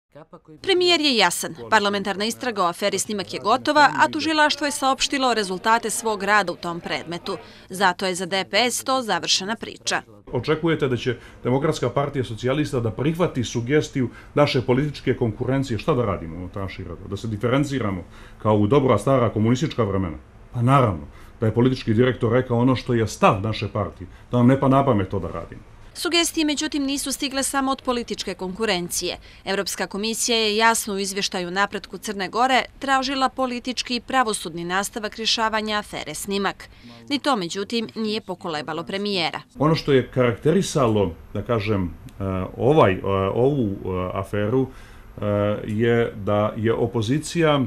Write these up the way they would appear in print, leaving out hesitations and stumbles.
Premijer je jasan. Parlamentarna istraga o aferi Snimak je gotova, a tužilaštvo je saopštilo rezultate svog rada u tom predmetu. Zato je za DPS to završena priča. Očekujete da će Demokratska partija socijalista da prihvati sugestiju naše političke konkurencije? Šta da radimo unutar naših redova? Da se diferenciramo kao u dobra stara komunistička vremena? Pa naravno, da je politički direktor rekao ono što je stav naše partije, da nam ne pa na pamet to da radimo. Sugestije, međutim, nisu stigle samo od političke konkurencije. Evropska komisija je jasno u izvještaju napretku Crne Gore tražila politički i pravosudni nastavak rješavanja afere Snimak. Ni to, međutim, nije pokolebalo premijera. Ono što je karakterisalo, da kažem, ovu aferu je da je opozicija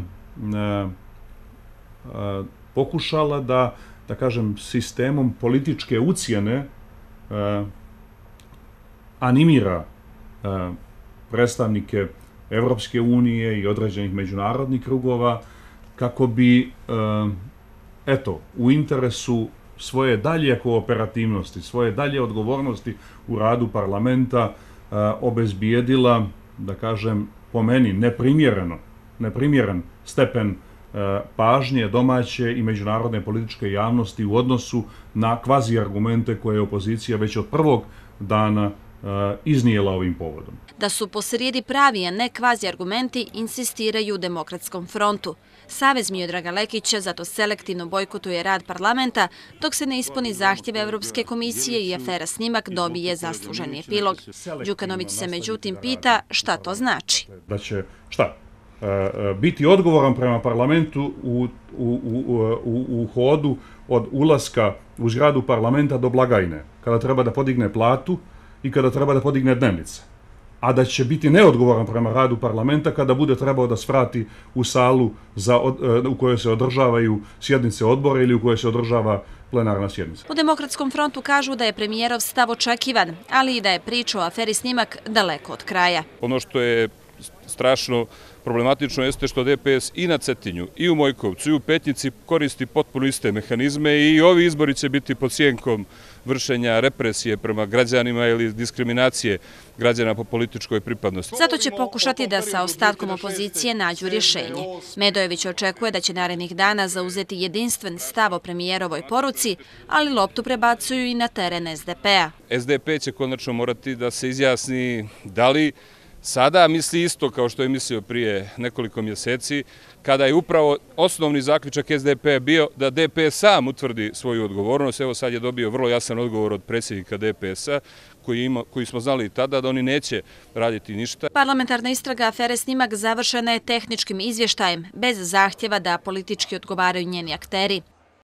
pokušala da kažem, sistemom političke ucjene animira predstavnike Evropske unije i određenih međunarodnih krugova kako bi, u interesu svoje dalje kooperativnosti, svoje dalje odgovornosti u radu parlamenta obezbijedila, da kažem, po meni neprimjeren stepen pažnje domaće i međunarodne političke javnosti u odnosu na kvazi argumente koje je opozicija već od prvog dana iznijela ovim povodom. Da su posrijedi pravi, a ne kvazi argumenti, insistiraju u Demokratskom frontu. Savez Miodraga Lekića zato selektivno bojkotuje rad parlamenta dok se ne ispuni zahtjeve Evropske komisije i afera Snimak dobije zasluženi epilog. Đukanović se međutim pita šta to znači. Da će, biti odgovoran prema parlamentu u hodu od ulaska u zgradu parlamenta do blagajne, kada treba da podigne platu i kada treba da podigne dnevnice. A da će biti neodgovoran prema radu parlamenta kada bude trebao da svrati u salu u kojoj se održavaju sjednice odbora ili u kojoj se održava plenarna sjednica. U Demokratskom frontu kažu da je premijerov stav očekivan, ali i da je priča o aferi Snimak daleko od kraja. Ono što je strašno problematično jeste što DPS i na Cetinju, i u Mojkovcu, i u Petnici koristi potpuno iste mehanizme i ovi izbori će biti pod sjenkom vršenja represije prema građanima ili diskriminacije građana po političkoj pripadnosti. Zato će pokušati da sa ostatkom opozicije nađu rješenje. Medojević očekuje da će narednih dana zauzeti jedinstven stav o premijerovoj poruci, ali loptu prebacuju i na teren SDP-a. SDP će konačno morati da se izjasni da li sada misli isto kao što je mislio prije nekoliko mjeseci, kada je upravo osnovni zaključak SDP-a bio da DPS sam utvrdi svoju odgovornost. Evo sad je dobio vrlo jasan odgovor od predsjednika DPS-a, koji smo znali i tada da oni neće raditi ništa. Parlamentarna istraga afere Snimak završena je tehničkim izvještajem, bez zahtjeva da politički odgovaraju njeni akteri.